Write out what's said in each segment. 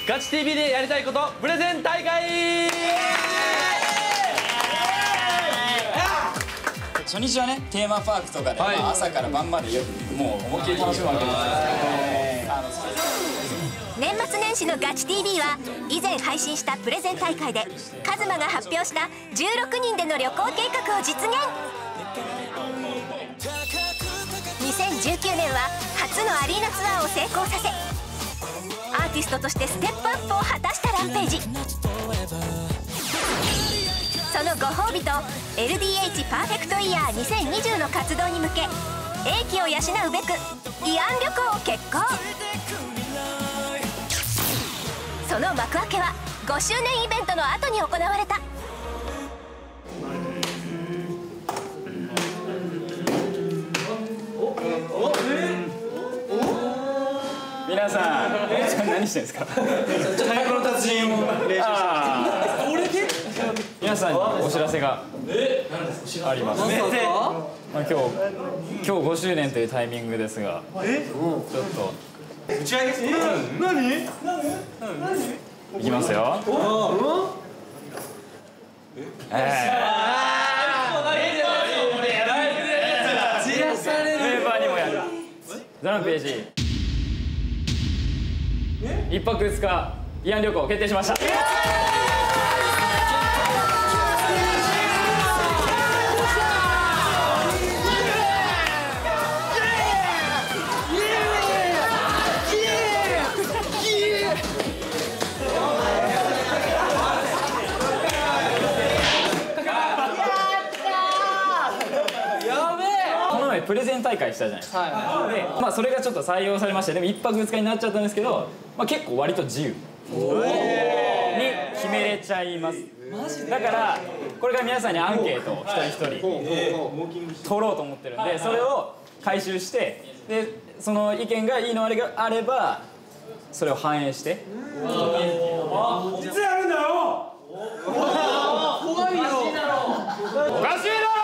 ガチ TV でやりたいことプレゼン大会。 初日はねテーマパークとかで、朝から晩までもう思いっきり楽しむわけです。 年末年始のガチ TV は以前配信したプレゼン大会でカズマが発表した16人での旅行計画を実現。2019年は初のアリーナツアーを成功させアーティストとしてステップアップを果たしたランページ。そのご褒美と LDH パーフェクトイヤー2020の活動に向け英気を養うべく慰安旅行を決行。その幕開けは5周年イベントの後に行われた。 皆さん何してんですか？太鼓の達人を練習してます。皆さんにお知らせがあります。今日5周年というタイミングですが、ちょっと打ち上げ何？いきますよ。メンバーにもやるザランページ1泊2日慰安旅行決定しました。プレゼン大会したじゃないですか。で、それがちょっと採用されまして、でも1泊2日になっちゃったんですけど、結構割と自由に決めれちゃいます。だからこれから皆さんにアンケートを一人一人取ろうと思ってるんで、それを回収して、でその意見がいいのがあればそれを反映して。実はやるんだよ。おかしいだろ。おかしいだろ。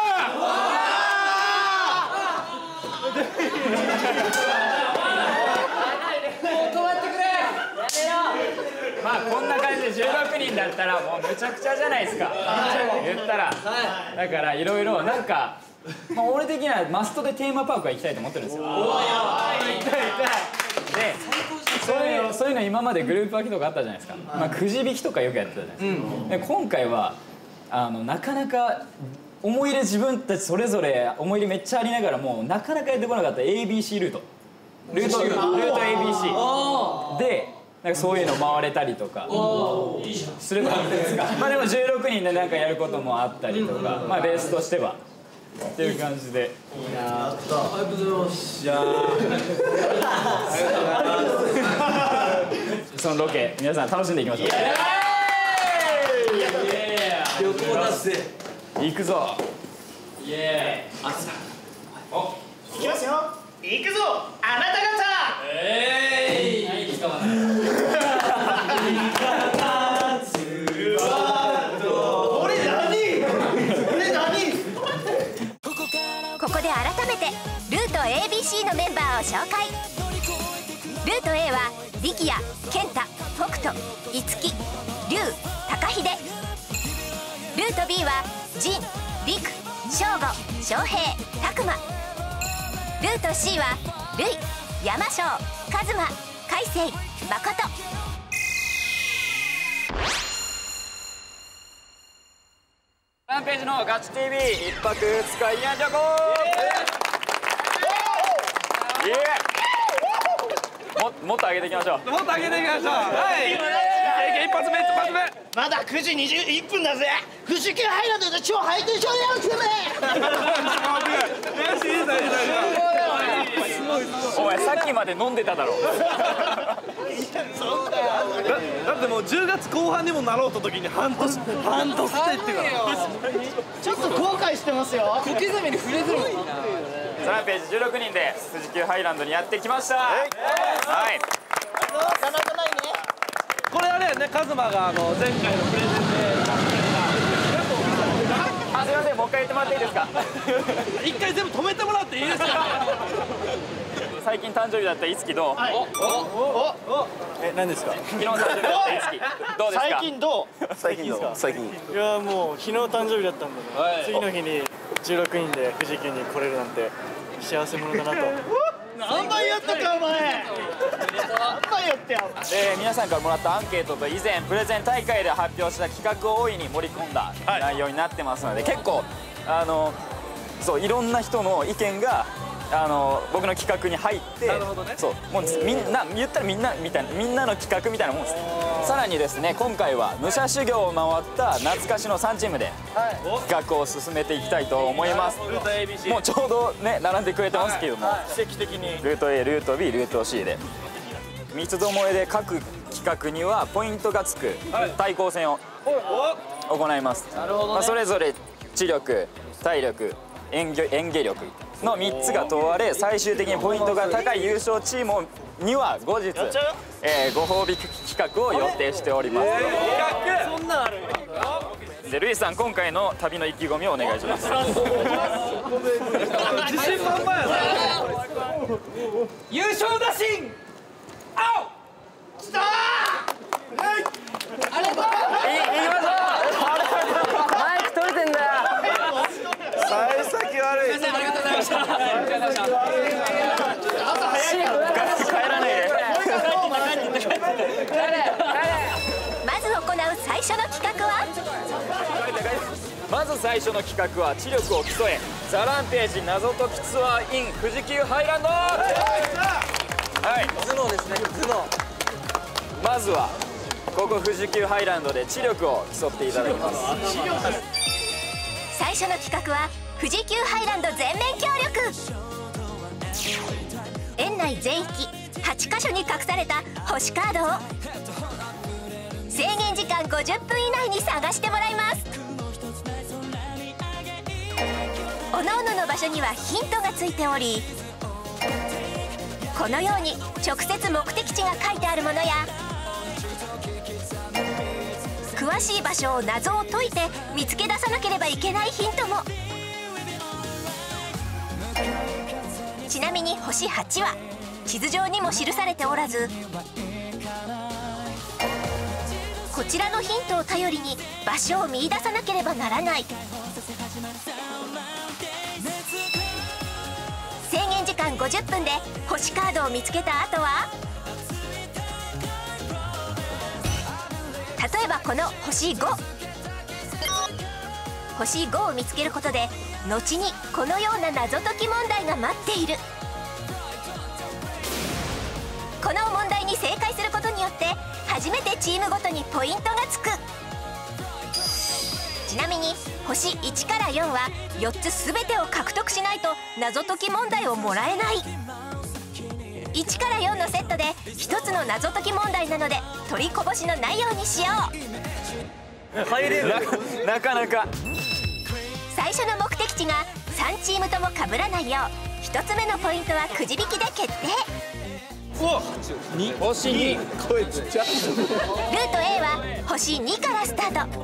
こんな感じで16人だったらもうむちゃくちゃじゃないですか言ったら。だからいろいろなんか、俺的にはマストでテーマパークは行きたいと思ってるんですよ。でそういうの今までグループ分けとかあったじゃないですか。くじ引きとかよくやってたじゃないですか。で今回はなかなか思い入れ自分たちそれぞれ思い入れめっちゃありながらもなかなかやってこなかった ABC ルート ABC でなんかそういうの回れたりとかするからでも16人でなんかやることもあったりとか、ベースとしてはっていう感じで。やった。ありがとうございます。じゃあそのロケ皆さん楽しんでいきましょう。 旅行だぜ。 行くぞ。 イエーイ。 行きますよ。行くぞあなた方。 ここで改めてルート ABC のメンバーを紹介。ルート A は力也、健太、北斗、樹、龍、高秀。ルート B は仁、陸、翔吾、翔平、拓磨。ルート C はルイ、山翔、カズマ、海星、誠。 ランページのガチ TV1 泊2日慰安旅行。もっと上げていきましょう。 もっと上げていきましょう。はい。一発目。 まだ9時21分だぜ。富士急ハイランドで超ハイテンションやるお前さっきまで飲んでただろ。 だってもう10月後半にもなろうと時に半年って言ってからちょっと後悔してますよ。 小刻みに触れてるもんな。 ランページ16人で富士急ハイランドにやってきました。はい。 なかなかないね。 これはね、カズマが前回のプレゼンで。 すいません、もう一回言ってもらっていいですか。 一回全部止めてもらっていいですか。 最近誕生日だったいつきどう？ 何ですか？ 昨日誕生日だったいつきどうですか？ 最近どう？ 最近どう？最近。 いやもう昨日誕生日だったんで、次の日に16人で富士急に来れるなんて幸せ者だなと。 何枚やったかお前。何枚やってや。 皆さんからもらったアンケートと以前プレゼン大会で発表した企画を大いに盛り込んだ内容になってますので、結構そういろんな人の意見が僕の企画に入って、そうもうみんな言ったらみんなみたいなみんなの企画みたいなもんです。さらにですね、今回は武者修行を回った懐かしの3チームで企画を進めていきたいと思います。もうちょうどね並んでくれてますけども、 奇跡的にルート A、ルート B、ルート C で三つどもえで各企画にはポイントがつく対抗戦を行います。それぞれ知力、体力、演技力の3つが問われ、最終的にポイントが高い優勝チームには後日ご褒美企画を予定しております。 そんなんある。 でルイさん、今回の旅の意気込みをお願いします。 自信満々やな。優勝だしん。青。きたー。 いきましょう。マイク取れてんだよ。 幸先悪い。 帰らないで。 まず行う最初の企画はまず最初の企画は知力を競えザ・ランページ謎解きツアー in 富士急ハイランド。はい、 頭脳ですね。頭脳。 まずはここ富士急ハイランドで知力を競っていただきます。 最初の企画は富士急ハイランド全面協力。園内全域8カ所に隠された星カードを制限時間50分以内に探してもらいます。各々の場所にはヒントがついており、このように直接目的地が書いてあるものや詳しい場所を謎を解いて見つけ出さなければいけないヒントも。ちなみに星8は地図上にも記されておらず、こちらのヒントを頼りに場所を見出さなければならない。制限時間50分で星カードを見つけた後は、例えばこの星5、星5を見つけることで後にこのような謎解き問題が待っている。この問題に正解することによって初めてチームごとにポイントがつく。ちなみに星1から4は4つ全てを獲得しないと謎解き問題をもらえない。1から4のセットで1つの謎解き問題なので取りこぼしのないようにしよう。 入れる。 なかなか。 最初の目的地が3チームとも被らないよう1つ目のポイントはくじ引きで決定。 星2。 声ちっちゃ。 ルート A は星2からスタート。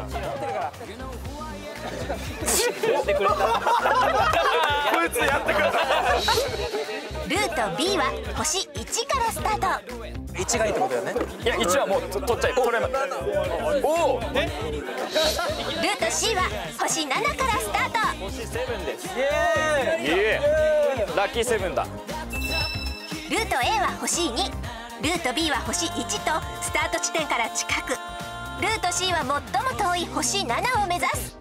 こいつやってくれた。 ルート B は星1からスタート。 1がいいってことだよね。 いや1はもう取っちゃい。これおお。 ルート C は星7からスタート。 星7です。イエーイ。ラッキー7だ。 ルート A は星2、ルート B は星1とスタート地点から近く、ルート C は最も遠い星7を目指す。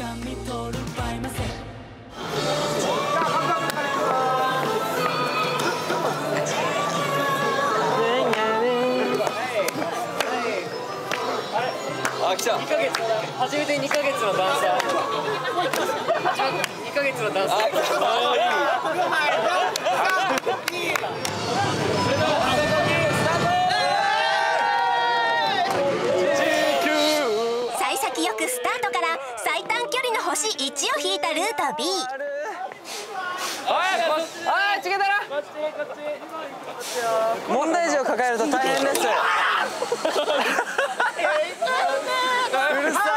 あ、来た。 初めて2ヶ月のダンサー。2ヶ月のダンサー。 幸先よくスタートから最短距離の星1を引いたルート B。 あー、違ったな。問題児を抱えると大変です。うるさい。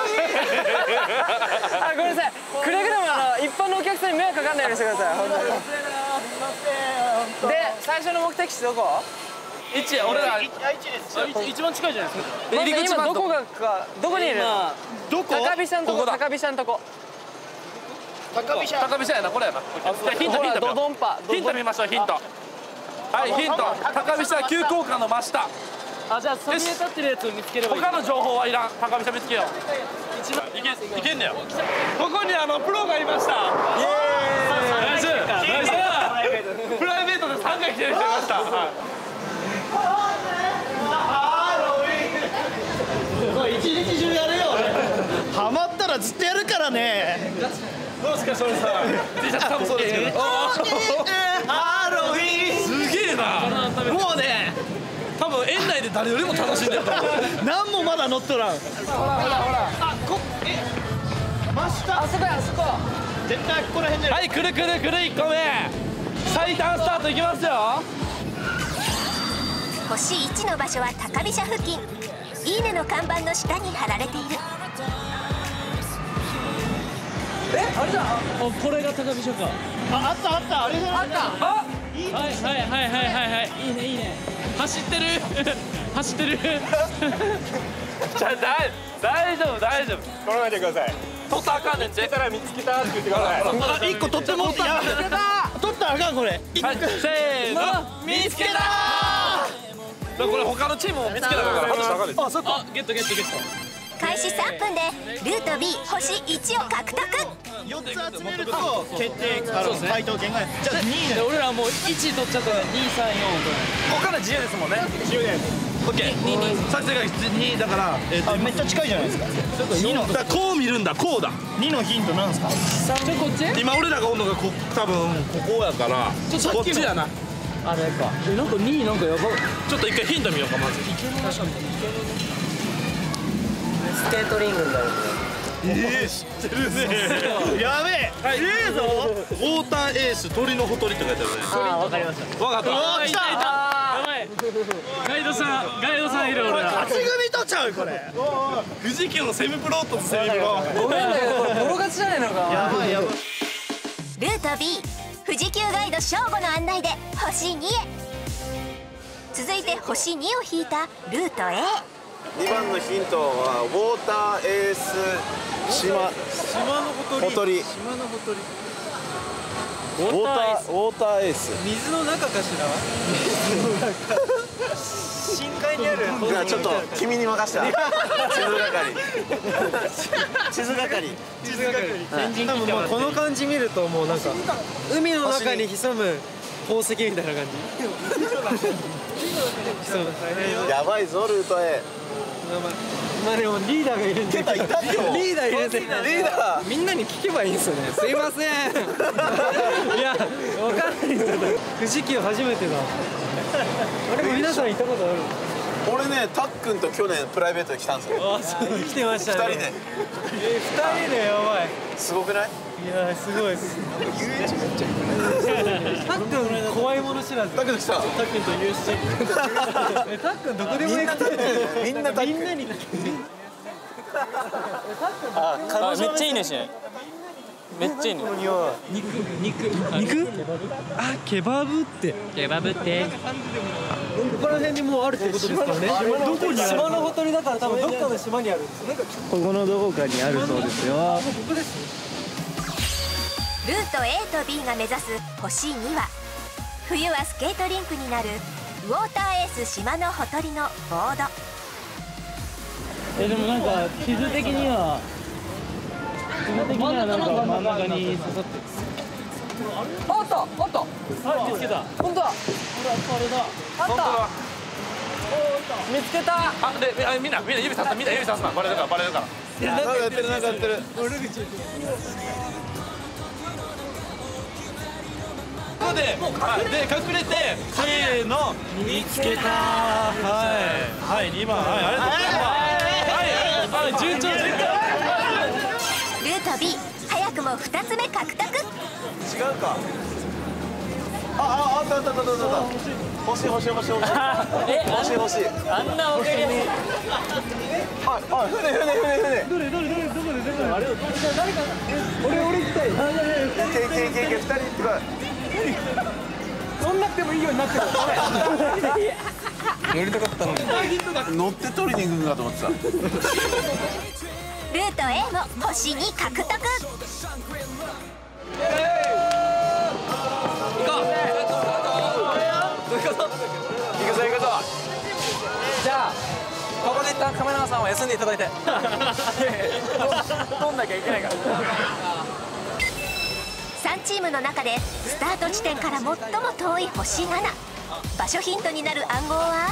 あ、ごめんなさい。くれぐれも一般のお客さんに迷惑かかんないようにしてください。本当に。 最初の目的地どこ？1、俺ら一番近いじゃないですか。 入り口今どこがどこにいる？ どこ？ 高飛車のとこ。高飛車のとこ。 高飛車。 高飛車やな、これやな。ヒントドドンパ。ヒント見ましょう、ヒント。はい、ヒント。高飛車急降下の真下。 あ、じゃあそびえ立ってるやつを見つければいい。 他の情報はいらん。高飛車見つけよう。いけんねよ。ここにプロがいました。イエーイ。ナイス。プライベートで3回来てる人いました。 一日中やるよ。ハマったらずっとやるからね。 どうですか、それさ。T シャツ多分そうですけど。 ハロウィーン。 すげえな。 もうね、 多分園内で誰よりも楽しんでると思う。 何もまだ乗っとらん。 ほら。 真下。 あそこや、あそこ。 絶対ここら辺で。 はい、くる1個目。最短スタートいきますよ。 星1の場所は高飛車付近。いいねの看板の下に貼られている。 あれだ。 これが高飛車か。 あったあれじゃない。 あ。 はい。いいね。走ってる。 じゃあ大丈夫。 取らないでください。 取ったらあかんねん。 出たら見つけたって言ってください。 1個取ってもった。取ったらあかんこれ。 はい、せーの、見つけたー。これ他のチームも見つけたから外したらあかんねん。 あ、そっか。ゲット。 開始3分でルート B 星1を獲得。 4つ集めると決定回答権が。じゃあ2位俺らもう1取っちゃったら2、3、4。 ここから自由ですもんね。 自由です。 オッケー。作戦が2だから、 めっちゃ近いじゃないですか。2のだからこう見るんだ、こうだ。 2のヒントなんですか。 こっち？ 今俺らがおんのが多分ここやから、こっちやな。 あれか。なんか2位なんかやば。 ちょっと一回ヒント見ようかまず。 スケートリングになるんだよ。 知ってるね。やべえ。ええぞ。 ウォーターエース鳥のほとりって書いてあるね。 あ、わかりました。 わかった。 来た。 やばい。ガイドさんいる俺ら。 勝ち組とちゃうこれ。 富士急のセミプロートとセミプロ。 ごめんね、これボロ勝ちじゃないのか。 やばい。 ルート B 富士急ガイド正吾の案内で星2へ。続いて星2を引いたルート A。 2番のヒントはウォーターエース島のほとり。ウォーターエース。 水の中かしら。深海にある。 じゃあちょっと君に任せた。地図係。 多分もうこの感じ見るともうなんか海の中に潜む宝石みたいな感じ。 やばいぞルート A。 まあでもリーダーがいるんで。リーダーいるんで。 リーダー。 みんなに聞けばいいんですよね。すいません。いや、わかんないですけど。富士急初めてだ。あれも皆さん行ったことある？ 俺ね、たっくんと去年プライベートで来たんですよ。 あ、そう来てましたね。 2人で。 2人でやばい。 すごくない？ いや、すごいです。たっくん怖いもの知らず。 たっくん来た。 たっくんと USC。たっくんどこでも行く。 みんなたっくん。 みんなに。 あ、めっちゃいいねしね。めっちゃいいね。 肉？あ、ケバブって。ここら辺にもうあるってことですかね。どこにある？島のほとりだから多分どっかの島にあるんです。ここのどこかにあるそうですよ。ここです。 ルート A と B が目指す星2は冬はスケートリンクになるウォーターエース島のほとりのボード。 でもなんか地図的にはなんか真ん中に刺さってる。あった。見つけた。本当だ。あった。見つけた。 あ、で、みんな指さすな。みんな指さすな。バレるから。 なんかやってる。 で隠れてせーの見つけた。はい2番。はい、ありがとうございます。はい、順調。 ルート B 早くも2つ目獲得。 違うか。あった。欲しい。 あんなわかりやすい。 船。 どれあれ誰か俺行きたい。 2人行ってこい。 乗んなくてもいいようになってる。 乗りたかったのに乗って取りに行くんかと思ってた。 ルート A も星2獲得。 じゃあここで一旦カメラマンさんは休んでいただいて。 取んなきゃいけないから。 3チームの中でスタート地点から最も遠い星7。場所ヒントになる暗号は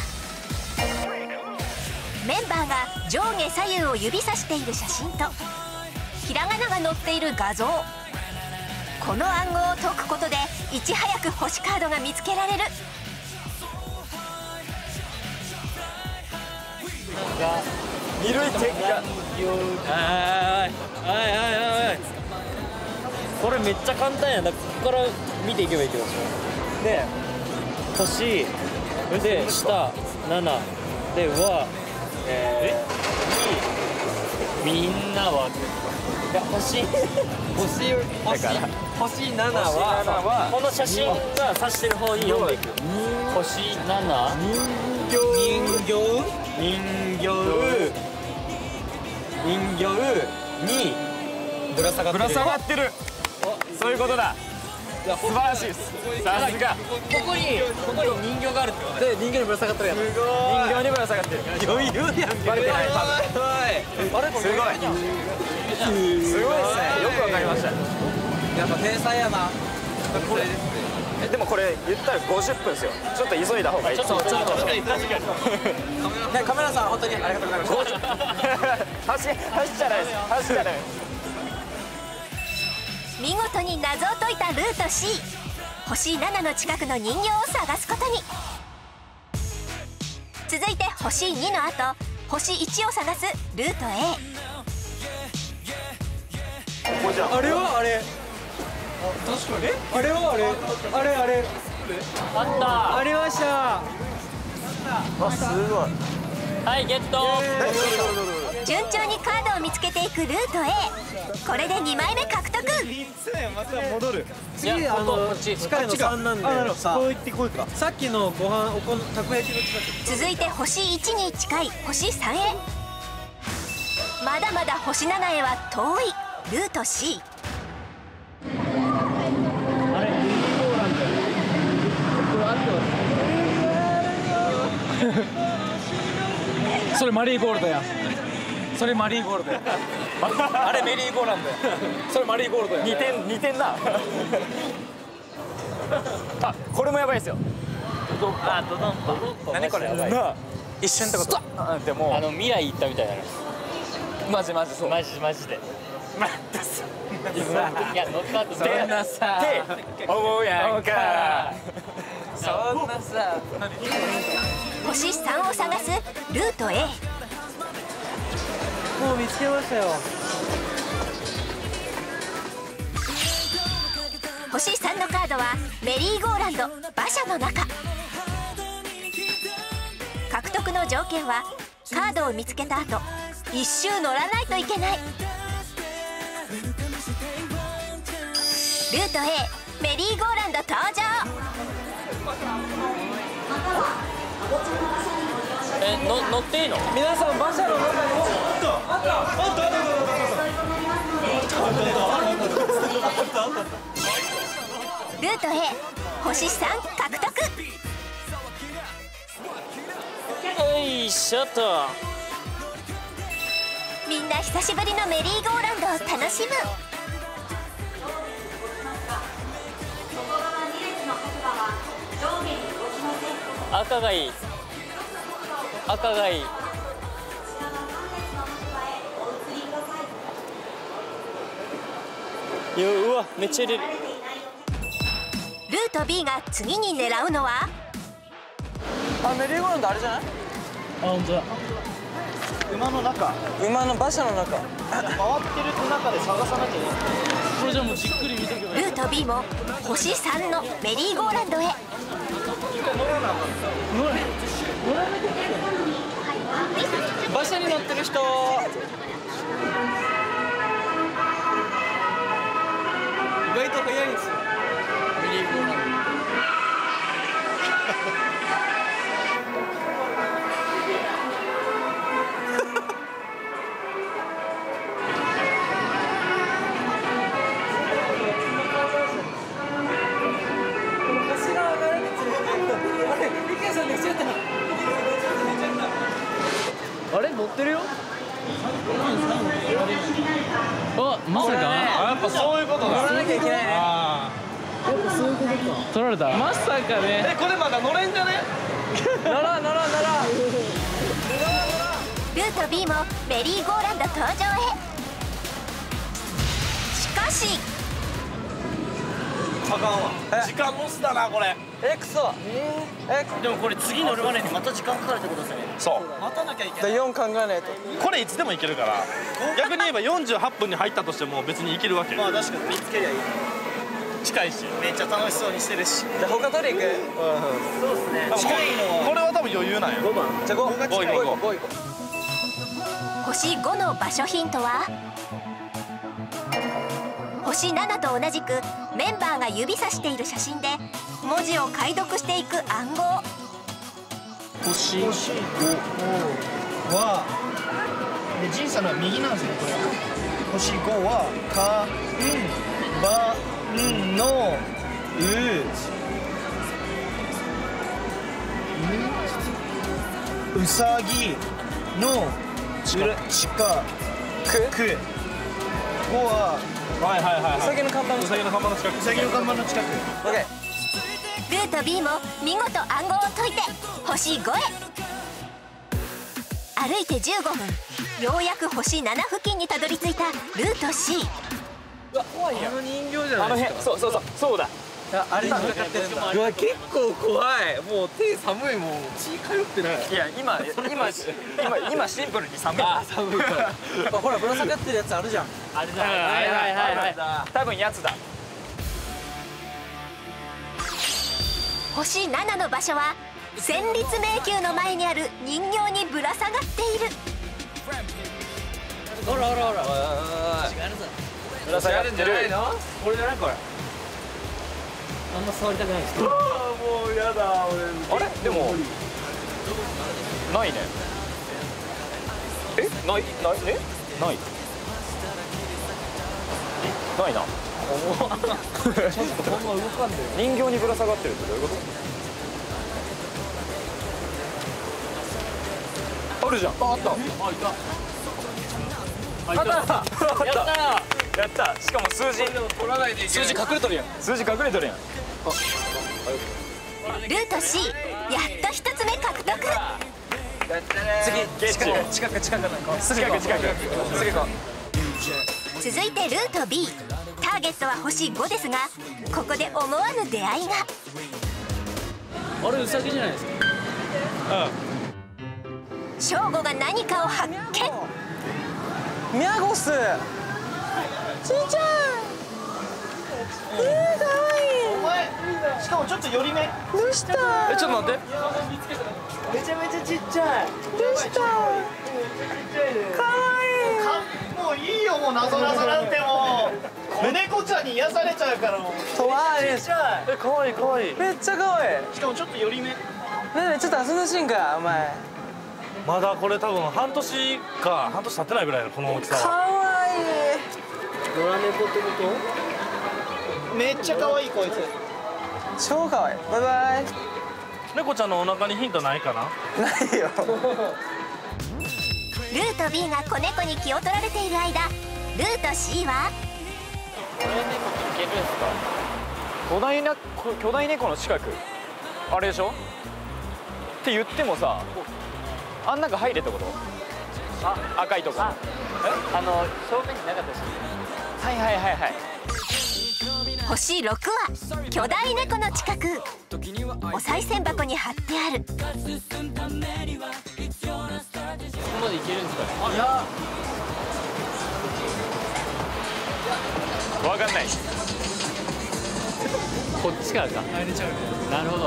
メンバーが上下左右を指さしている写真とひらがなが載っている画像。この暗号を解くことでいち早く星カードが見つけられる。 二塁点が。 これめっちゃ簡単やな。ここから見ていけばいいけど。で星で下7ではみんなは。いや星7はこの写真が指してる方に読んでいく。星7人形にぶら下がってる。 そういうことだ。素晴らしいです。さすが。 ここに人形があるってことで、人形にぶら下がってるやつ。 人形にぶら下がってる。 余裕やん。 バレてない。 あれこれすごい。すごいですね。よくわかりました。 やっぱ天才やな。これでもこれ言ったら50分ですよ。ちょっと急いだ方がいい。 ちょっとカメラさん本当にありがとうございます。 走っちゃないです。走っちゃないです。 見事に謎を解いたルート C。 星7の近くの人形を探すことに。続いて星2の後星1を探すルート A。 あれはあれ。確かに。あれはあれ。あれあった。ありました。 すごい。 はいゲット。 順調にカードを見つけていくルート A。 これで2枚目獲得。 また戻る。 次近いの3なんでさ、 こう行ってこいか。 さっきのご飯たこ焼きの近く。 続いて星1に近い星3へ。まだまだ星7へは遠いルート C。 それマリーゴールドや。それマリーゴールドや。あれメリーゴーランドや。それマリーゴールドや。 2点だ。あ、これもやばいですよ。 あ、ドドンと。何これ。一瞬ってこと。 でも未来行ったみたいな。 マジそう。 マジで。いや乗った後そんなさ。 って思うやんか。 そんなさ。 星3を探すルート A。 もう見つけましたよ。 星3のカードはメリーゴーランド馬車の中。獲得の条件はカードを見つけた後一周乗らないといけない。ルート A メリーゴーランド登場。 乗っていいの？皆さん馬車の中にもルート A 星3獲得。 よいしょと。 みんな久しぶりのメリーゴーランドを楽しむ。 赤がいい。赤がいい。うわめっちゃ入れる。 ルート B が次に狙うのはあ、メリーゴーランドあれじゃない？あ、本当だ。 馬の中。 馬の馬車の中。 回ってる中で探さなきゃいけない。 これじゃもうじっくり見とけばいい。 ルート B も星3のメリーゴーランドへ。 馬車に乗ってる人。意外と早いんですよ。メリーゴーランド。 ってるよ。あ、まさか。 やっぱそういうことだ。 乗らなきゃいけないね。取られた。まさかね。 これまだ乗れんじゃね？ 乗らん。 ルート B もメリーゴーランド登場へ。しかしあかんわ。時間ロスだなこれ。 クソ。 でもこれ次乗るまでにまた時間かかるってことですよね。 そう。 待たなきゃいけない。 4考えないと。 これいつでもいけるから。逆に言えば48分に入ったとしても別にいけるわけ。 まあ確かに見つけりゃいい。 近いし。 めっちゃ楽しそうにしてるし。 じゃあ他取り行く。 そうですね。近いの。 これは多分余裕なんよ。 5番。 じゃあ5。 5行こう。 星5の場所ヒントは星7と同じくメンバーが指さしている写真で文字を解読していく暗号。 星5はでジンさんのは右なんですねこれは。星5はかんばんのうさぎの近く5ははい。 うさぎの看板のうさぎの看板の近く。 うさぎの看板の近く。 オッケルート B も見事暗号を解いて星5へ。歩いて15分、ようやく星7付近にたどり着いたルート C。 怖いやん。あの人形じゃないですか。 そうだ。 あれにかかってるんだ。うわ結構怖い。もう手寒いもん。血通ってない。 いや今シンプルに寒い。 寒いから。ほらぶら下がってるやつあるじゃん。 はい。多分やつだ。 星7の場所は戦慄迷宮の前にある人形にぶら下がっている。 ほら。 ぶら下がってる。 これじゃないこれ。あんま触りたくないです。 もうやだ俺。 あれでもないね。ないな。 ちょっとほんま動かんでる。 人形にぶら下がってるってどういうこと？あるじゃん。あった。やった。しかも数字隠れとるやん。 ルート C やっと1つ目獲得。 次近くすぐ行こう。 続いてルート B、 ターゲットは星5ですが、ここで思わぬ出会いが。 あれウサギじゃないですか。 ショーゴが何かを発見。 ミャゴス。ちいちゃい。かわいい。 お前しかもちょっと寄り目。 どうした。 ちょっと待って。 めちゃめちゃちっちゃい。 どうした。かわいい。 もういいよもう謎なんてもう子猫ちゃんに癒されちゃうからもう。 かわいい。 ちっちゃい。 かわいい。 めっちゃかわいい。 しかもちょっと寄り目。 ねえちょっと遊んでほしいんかお前。 まだこれ多分半年経ってないぐらいのこの大きさかは。 わいい。 野良猫ってこと？めっちゃ可愛いこいつ。 超かわいい。バイバイ。 猫ちゃんのお腹にヒントないかな？ ないよ。 ルート B が子猫に気を取られている間、ルート C は巨大猫の近くあれでしょって言ってもさ、あん中入れってこと？赤いとこ。正面になかったし。はい。 星6は巨大猫の近く、お賽銭箱に貼ってある。 ここまでいけるんですかね。いやわかんない。 こっちからか。入れちゃうね。なるほど。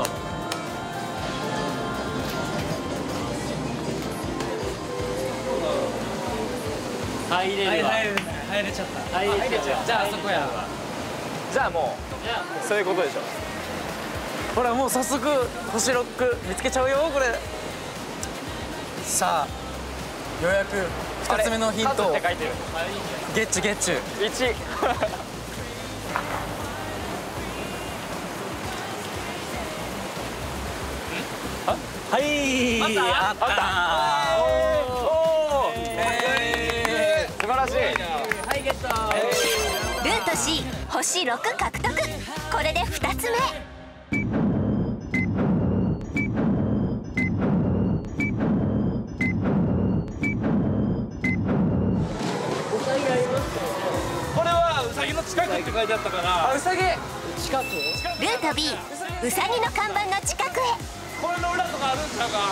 入れるわ。入れちゃった。入れちゃう。じゃああそこや。 じゃあもうそういうことでしょ。 ほらもう早速星ロック見つけちゃうよこれ。さあようやく2つ目のヒントをって書いてる。 ゲッチュ 1。 はいあった。 ルート C 星6獲得。これで2つ目。 これはウサギの近くって書いてあったから。 ウサギ近く。 ルート B ウサギの看板の近くへ。 これの裏とかあるんちゃうか。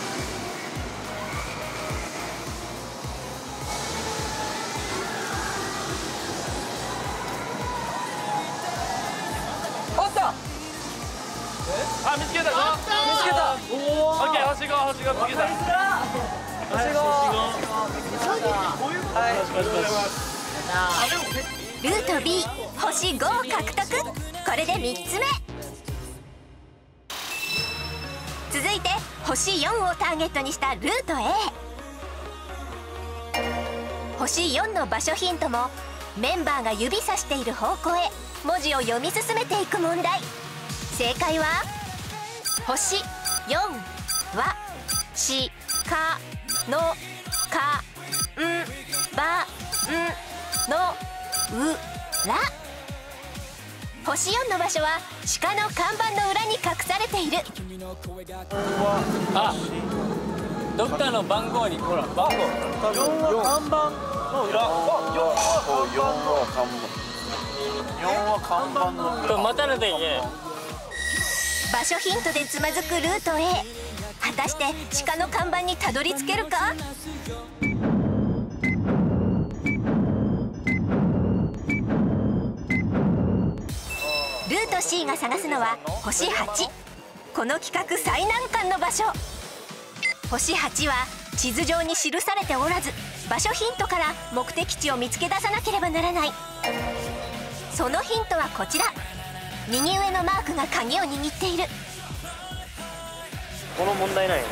あった。 あ、見つけたぞ。 見つけた。 オッケー、星5、星5見つけた。 ルート B 星5を獲得。これで3つ目。続いて星4をターゲットにしたルート A。 星4の場所ヒントもメンバーが指さしている方向へ文字を読み進めていく問題。正解は星4はしかのかんばんのうら。星4の場所は鹿の看板の裏に隠されている。 あ、ドクターの番号にほら番号。4は看板の裏。 4は看板の裏。 待たれていけ。 場所ヒントでつまずくルート A。 果たして鹿の看板にたどり着けるか。ルート C が探すのは星8。この企画最難関の場所。星8は地図上に記されておらず、場所ヒントから目的地を見つけ出さなければならない。そのヒントはこちら。右上のマークが鍵を握っている。 この問題ないよね。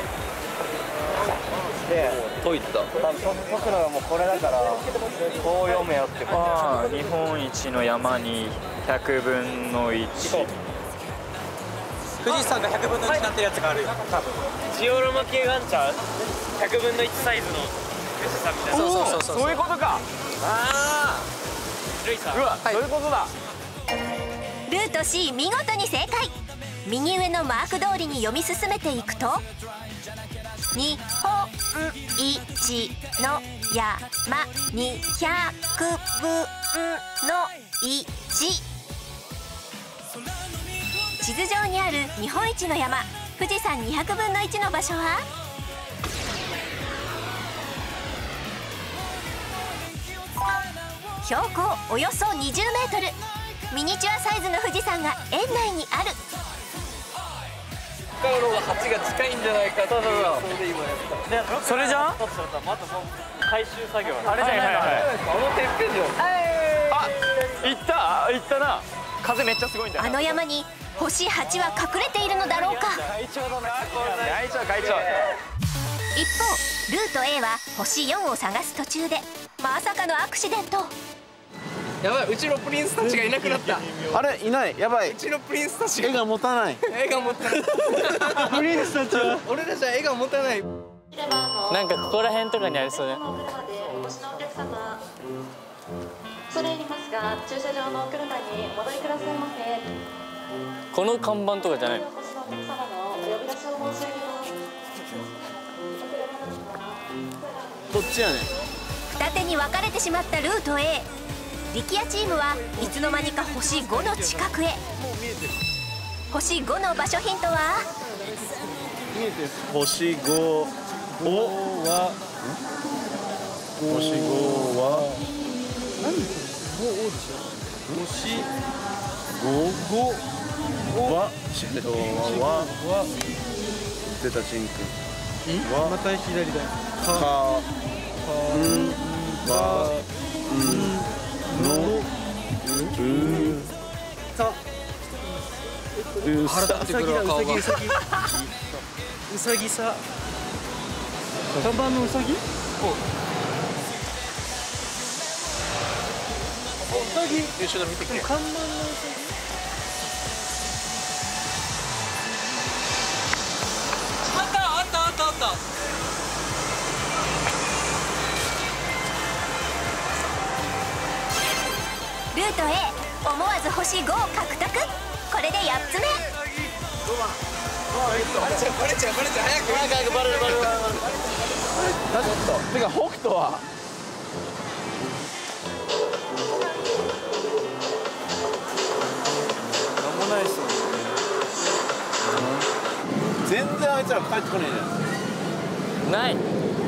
で解いた。 解くのがもうこれだからこう読めよってこと。 日本一の山に100分の1。 富士山が100分の1になってるやつがあるよ多分。ジオラマ系があんちゃう。100分の1サイズの富士山みたいな。 そういうことか。 ああルイさん。 うわ、そういうことだ。 ルート C 見事に正解。右上のマーク通りに読み進めていくと、日本一の山に100分の1。地図上にある日本一の山富士山200分の1の場所は標高およそ20メートル。ミニチュアサイズの富士山が園内にある。 北海道が8が近いんじゃないか。そうそれじゃん。また回収作業。 あれじゃない。 あのてっぺんじゃん。 行ったな。風めっちゃすごいんだよ。 あの山に星8は隠れているのだろうか。 会長。 一方ルート A は星4を探す途中でまさかのアクシデント。 やばい、うちのプリンスたちがいなくなった。 あれいない。やばい。 うちのプリンスたちが絵が持たない。 絵が持たない。プリンスたちは俺たちは絵が持たない。なんかここら辺とかにありそうね。 恐れ入りますが、駐車場のお車にお戻りくださいませ。 この看板とかじゃない。 お越しのお客様のお呼び出しを申し上げます。 こっちやね。 二手に分かれてしまったルート A。 力也チームはいつの間にか星5の近くへ。星5の場所ヒントは星5は星5は何？星5は出たチン君はまた左だよ。かんばんのうさぎさ。看板のうさぎ？ 一緒だ、見てきて。 看板のうさぎ。 あった。 ート A 思わず星5を獲得。これで8つ目。 バレちゃう早くバレる。てか北斗はなんもないっすよ。 全然あいつら帰ってこねえじゃん。 ない。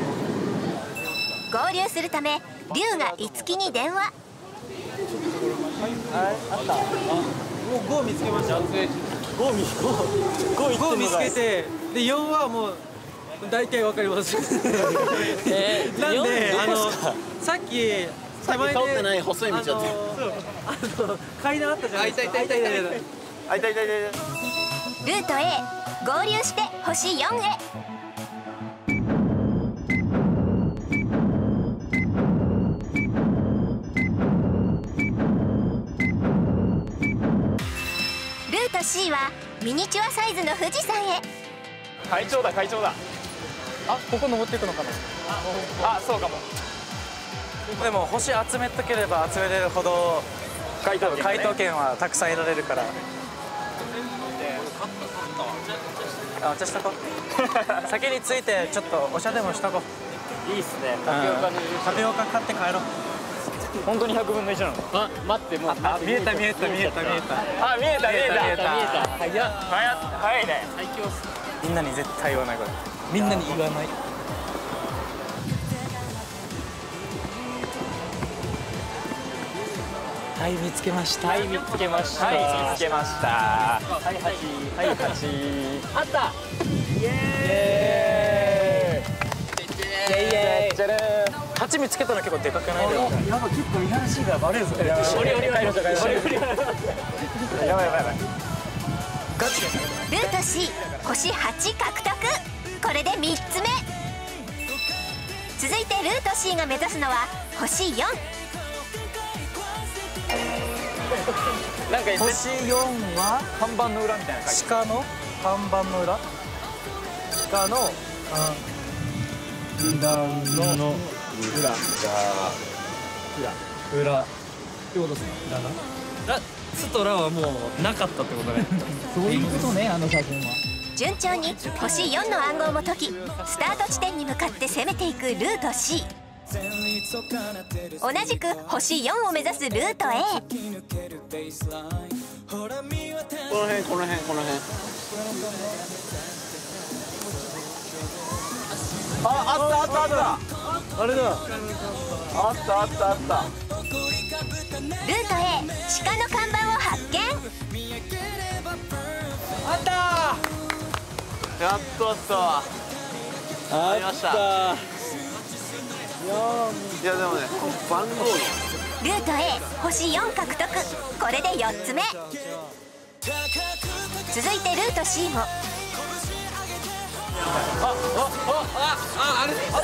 合流するため龍が樹に電話。 あった。もう5見つけました。5見つけて、で4はもう大体わかります。なんでさっき手前で通ってない細い道だって。階段あったじゃないですか。 ルート A 合流して星4へ。ルート C はミニチュアサイズの富士山へ。 会長だ。 あ、ここ登っていくのかな。 あ、そうかも。 でも星集めとければ集めれるほど回答権はたくさん得られるから。あ、お茶しとこう。先についてちょっとお茶でもしとこう。 いいっすね。 タピオカ買って帰ろう。 本当に100分の1なの。 あ、待って、もう見えた。 あ、見えた。早いね。 みんなに絶対言わないこれ。みんなに言わない。はい、見つけました。 はい、見つけました。はい、8。あった。イエーイ。 8見つけたの結構でかくない？ やば、結構見晴らしいからバレるぞ。やばい。 ルート C 星8獲得。これで3つ目。続いてルート C が目指すのは星4。 なんか星4は看板の裏みたいな感じ。 鹿の看板の裏。鹿の裏ってことですね。スとラはもうなかったってことね。 そういうことね、あの写真は。 順調に星4の暗号も解き、スタート地点に向かって攻めていくルート C。同じく星4を目指すルート A。 この辺あったあれだ。あったルート A 鹿の看板を発見。 やっとあったわ。ありました。いやでもね、番号のルート A 星4獲得。これで4つ目。続いてルート C も。 あれあった。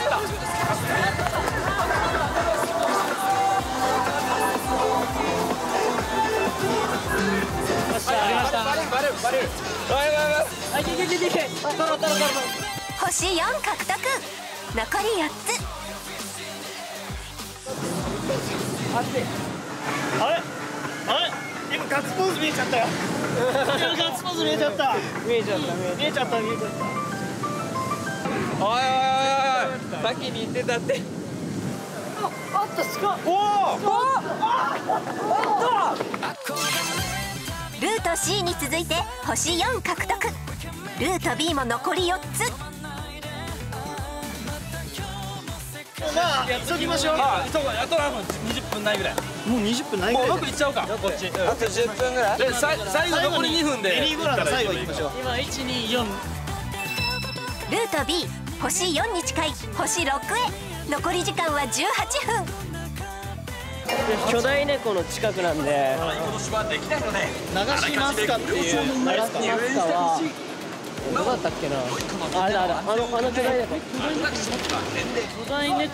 星4獲得。残り4つ。 今ガッツポーズ見えちゃったよ。ガッツポーズ見えちゃった。 おい先に行ってたって。 ルート C に続いて星4獲得。ルート B も残り4つ。 まあやっときましょう。 あと20分ないぐらい。 もう20分ないぐらい。 もう僕行っちゃおうか。こっち。あと10分ぐらい。で最後残り2分で。 メリーゴーランド最後行きましょう。 今124。 ルート B 星4に近い星6へ。残り時間は18分。 巨大猫の近くなんで、 流しますかっていう。 流しますかはどうだったっけな。あれだあの巨大猫。巨大猫の近く。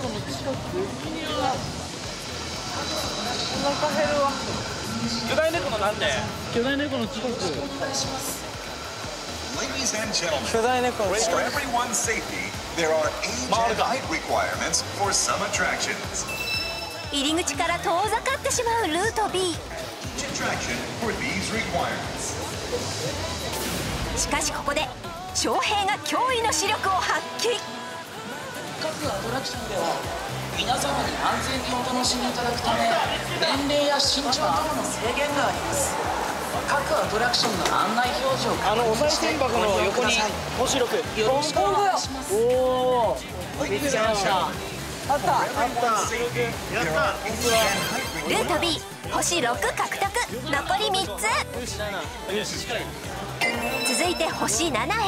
お腹減るわ。 巨大猫のなんて。 巨大猫の近く。 Ladies and gentlemen, 巨大猫の近 for く。 everyone's safety, there are age and height requirements for some attractions. 入り口から遠ざかってしまうルート B。 attraction for these requirements. しかしここで翔平が驚異の視力を発揮。 各アトラクションでは皆様に安全にお楽しみいただくため年齢や身長等の制限があります。各アトラクションの案内表示を確認してご利用ください。 星6 よろしくお願いします。 おお見つけました。あったやったルート B 星6獲得。残り3つ。続いて星7へ。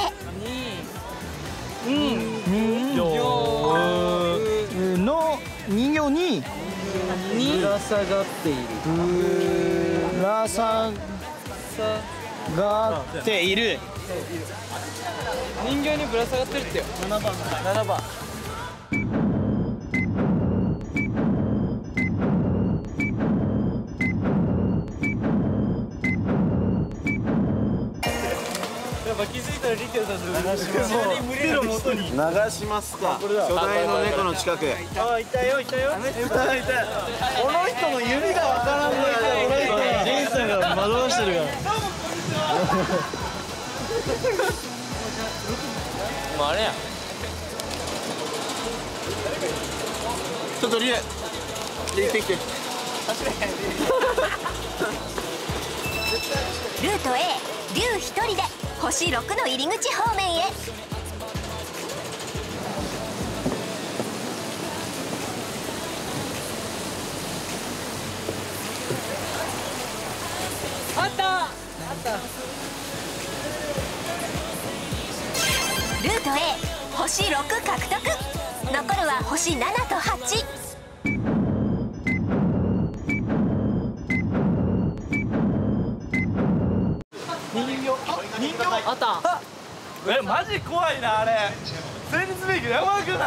の人形にぶら下がっている。 ぶら下がっている。 人形にぶら下がってるってよ。7番。やっぱ気づいたらリケさんと流しますか。巨大の猫の近く。 あ、いたよ。いた。この人の指がわからんのよ。この人ジェイさんが惑わしてるから。 もうあれや。 ちょっとリエ行ってきて。 ルート A 龍1人で星6の入り口方面へ。 あった。 ルート A 星6獲得。残るは星7と8。 人形あった。 マジ怖いなあれ。戦慄メイクやばくない？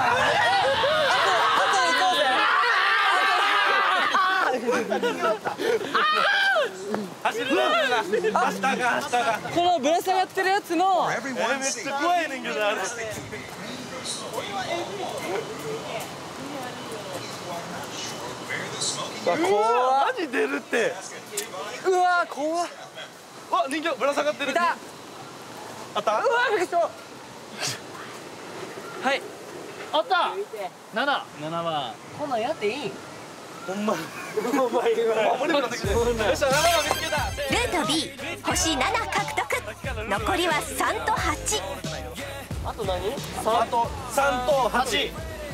走るな。走ったか。 このぶら下がってるやつの。 めっちゃ怖いねんけどあれ。マジ出るって。 うわ怖っ。 わ、人形ぶら下がってる。 いた。 あった。 うわびっくりした。はい。あった。7番。こんなんやっていい？ ほんま。守りもらってきて。よっしゃ、7番見つけた。 ルート B 星7獲得。残りは3と8。 あと何？ あと3と8。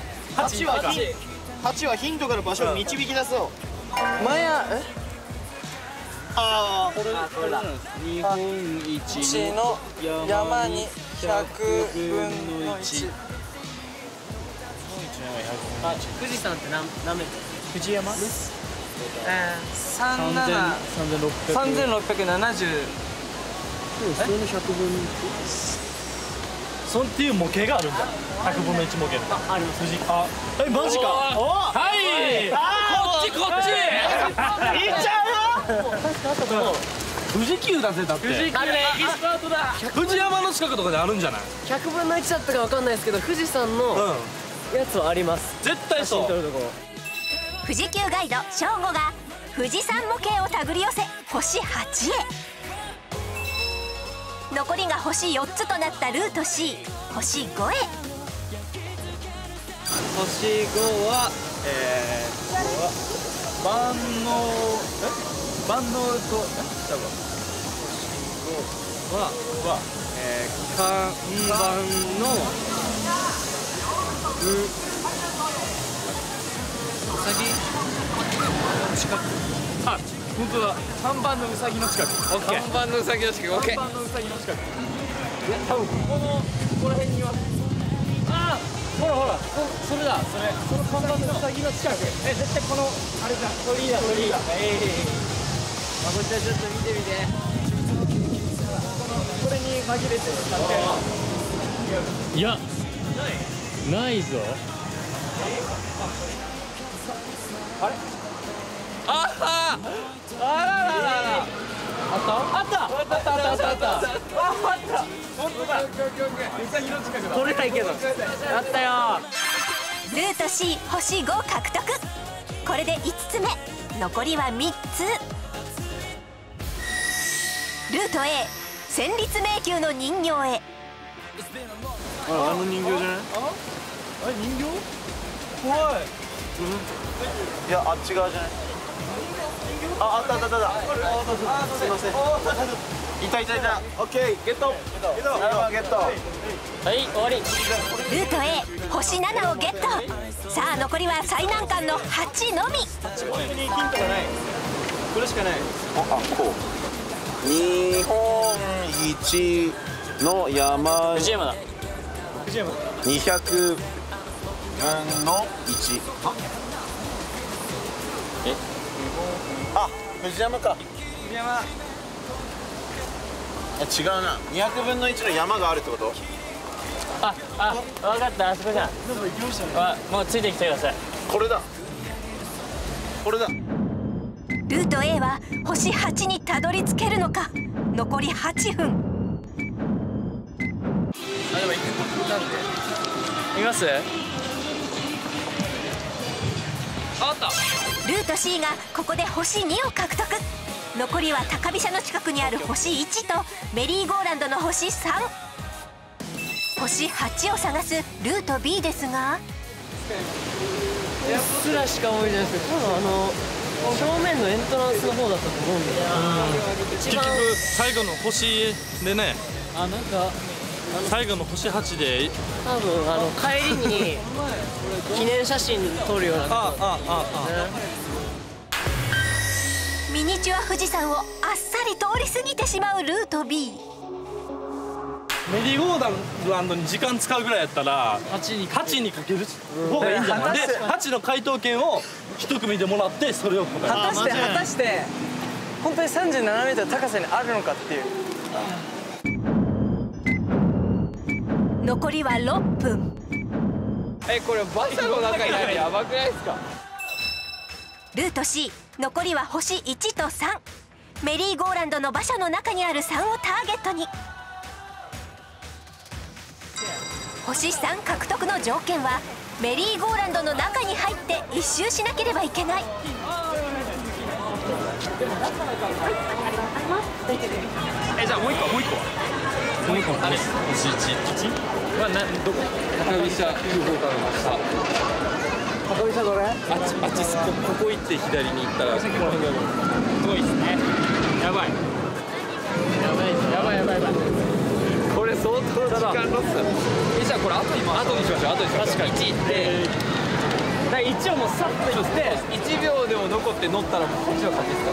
8はヒントから場所を導き出そう。 前やこれだ。 日本一の山に100分の1。富士山って何メートル？ 富士山？ 3670。 それの100分の1。 そんっていう模型があるんだ。100分の1模型。 あります。 え、マジか。はい。こっち。いっちゃうよ。富士急だぜだって。富士急。エキスパートだ。富士山の近くとかであるんじゃない ？100分の1だったかわかんないですけど、富士山のやつはあります。 絶対そう。 富士急ガイド正吾が富士山模型を手繰り寄せ星8へ。残りが星4つとなったルート C 星5へ。 星5は万能と星5は看板のうさぎ近く。あ、本当だ。看板のうさぎの近く。オッケー。看板のうさぎの近く。オッケー。看板のうさぎの近く。多分ここら辺には。ああ、ほらほら、それだ。その看板のうさぎの近く。絶対このあれだ。鳥居だ。こちらちょっと見てみて。これに紛れて使って。いや、ないぞ。あれ？あらららら。あった。本当だ。うさぎの近くだ。取れないけど。あったよ。 ルート C 星5獲得。これで5つ目。残りは3つ。 ルート A 戦慄迷宮の人形へ。 あの人形じゃない？ あれ人形？怖い。 いや、あっち側じゃない？あった。すいません。いた。オッケー、ゲット。ゲット。 はい、終わり。 ルート A 星7をゲット。さあ残りは最難関の8のみ。 本当にヒントがない。これしかない。 こう。日本一の山。 藤山だ。 200分の1。あ、藤山か。 藤山。 違うな。200分の1の山があるってこと？ 分かった、あそこじゃん。もうついてきてください。 これだ。 ルート A は星8にたどり着けるのか。残り8分。 います？ あった。 ルート C がここで星2を獲得。残りは高飛車の近くにある星1とメリーゴーランドの星3。星8を探すルート B ですが、 うっすらしか覚えてないですけど、多分正面のエントランスの方だったと思うんで、 結局最後の星でね、 なんか最後の星8で多分帰りに記念写真撮るような。 ミニチュア富士山をあっさり通り過ぎてしまうルート B。 メリーゴーランドに時間使うぐらいやったら8にかける方がいいんじゃない？で8の回答権を一組でもらってそれを答える。 果たして本当に37メートル高さにあるのかっていう。 残りは6分。 これバスの中にあるやばくないですか？ ルート C 残りは星1と3。メリーゴーランドの馬車の中にある3をターゲットに。星3獲得の条件はメリーゴーランドの中に入って一周しなければいけない。 じゃあもう一個あれ星1はどこ？高飛車9号からの下。 高飛車どれ？ あっちここ行って左に行ったらすごいですね。やばい。 これ相当時間ロス。じゃあこれ後にしましょう。確かに1行って1をもうさっと行って1秒でも残って乗ったらもうこっちの勝ちですから。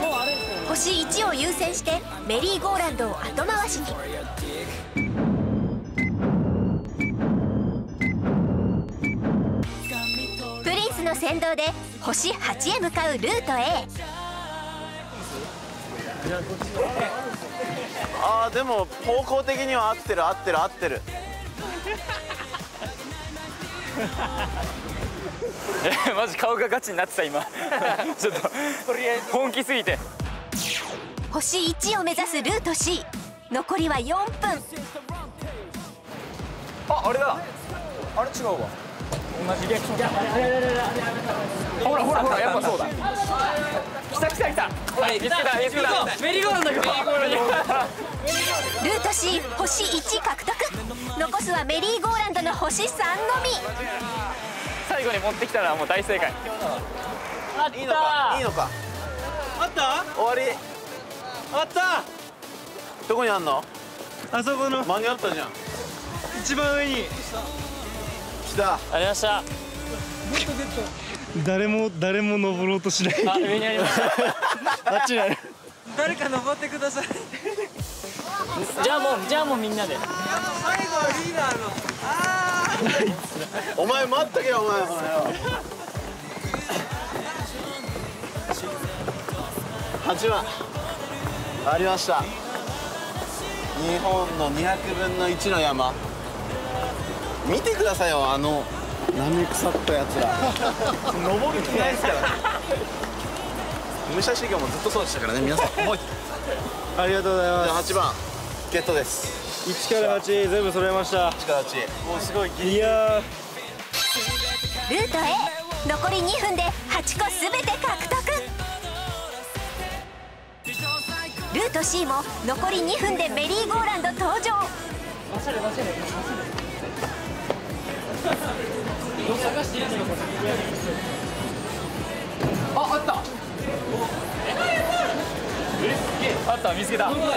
もうあれ星1を優先してメリーゴーランドを後回しに。プリンスの先導で星8へ向かうルート A。 でも方向的には合ってる。 マジ顔がガチになってた今。ちょっと本気すぎて。 星1を目指すルート C。残りは4分。 あれだ。あれ違うわ。同じリアクション。ほらやっぱそうだ。来た。見つけた。 メリーゴーランド。 ルート C 星1獲得。残すはメリーゴーランドの星3のみ。 最後に持ってきたらもう大正解。 いいのか。 あった？ 終わり。 あった。 どこにあんの？ あそこの間に合ったじゃん。 一番上に来た。 ありました。 誰も登ろうとしない。 上にありました。 あっちにある。 誰か登ってください。 じゃあもうみんなで。 最後はリーダーの。 お前待っとけよお前。8番ありました。日本の200分の1の山。見てくださいよなめ腐ったやつら。登る気ないですからね。武者修行もずっとそうでしたからね皆さん。 ありがとうございます。 じゃあ8番ゲットです。 1から8全部揃えました。 1から8。もうすごいギリギリ。 いやルート A 残り2分で8個すべて獲得。ルルート C も残り2分でメリーゴーランド登場。 あったあった、見つけた。 ルー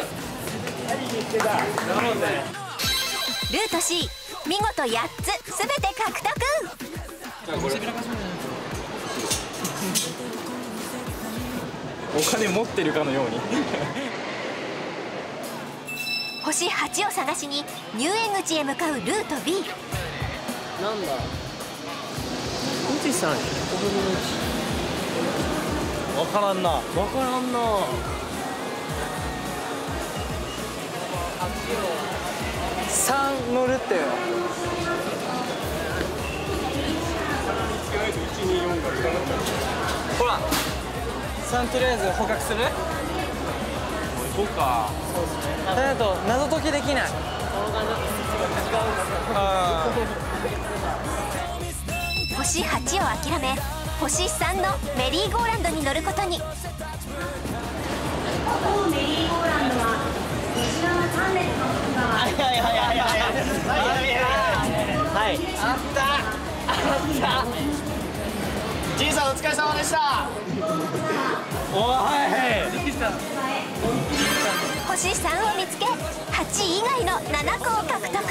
ト C 見事8つすべて獲得。 お金持ってるかのように星8を探しに入園口へ向かうルート B。 なんだ富士山100分の1。わからんな。わからんな。3乗るってよ。 ほら3とりあえず捕獲する。 行こうか。 だと謎解きできない。 星8を諦め星3のメリーゴーランドに乗ることに。メリーゴーランドは西側3列の外側。 はい、あったじいさんお疲れ様でした。 星3を見つけ8以外の7個を獲得。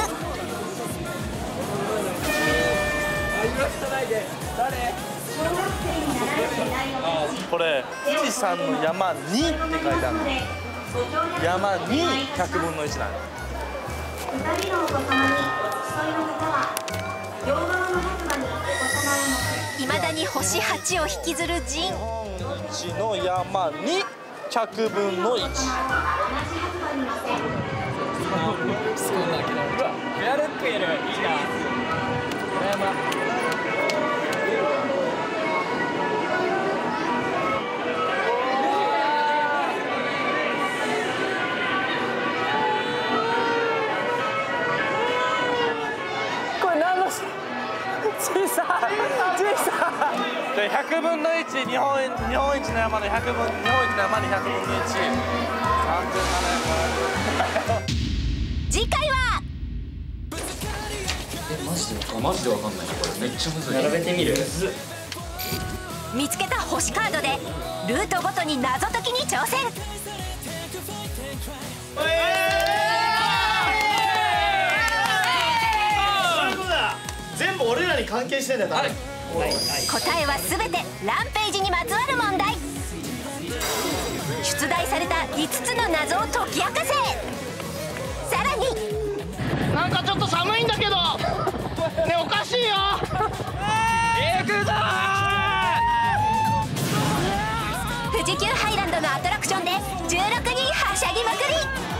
これ富士山の山2って書いてあるの。山2 100分の1なの。 2人のお子様にお一人の方は両側の白馬にお子様を乗せ。いまだに星8を引きずるジン。 1の山2 100分の1。 ペアルックいる。いいな。 これ何の小さ 100分の1、日本一の山の100分、日本一の山に100分の1。 次回はマジでわかんない。これめっちゃむずい。並べてみる。 見つけた星カードでルートごとに謎解きに挑戦。 全部俺らに関係してんだよ。 答えは全てランページにまつわる問題。出題された5つの謎を解き明かせ。さらになんかちょっと寒いんだけどね、おかしいよ。 行くぞー。富士急ハイランドのアトラクションで16人はしゃぎまくり。